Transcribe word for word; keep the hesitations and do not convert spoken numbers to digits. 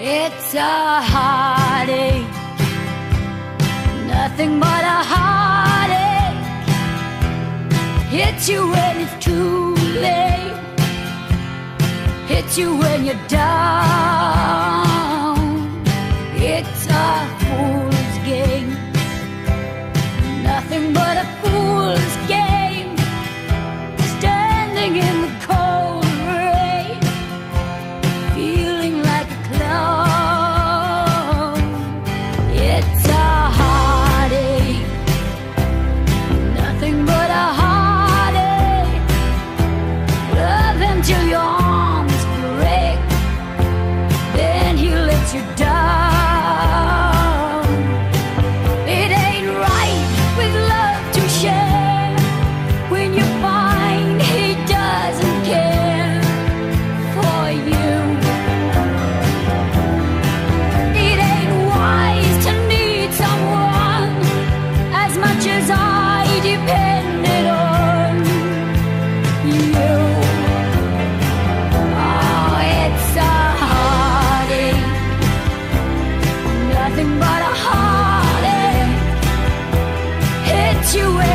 It's a heartache, nothing but a heartache. Hits you when it's too late, hits you when you're down. It's a fool's game, nothing but a fool's game. Standing in the cold rain, feeling like a clown. It's a heartache, nothing but a heartache. Love him till your arms break, then he lets you down. It ain't right with love to share when you find he doesn't care for you. It ain't wise to need someone as much as I depended on you. Oh, it's a heartache, nothing but a heartache. Hits you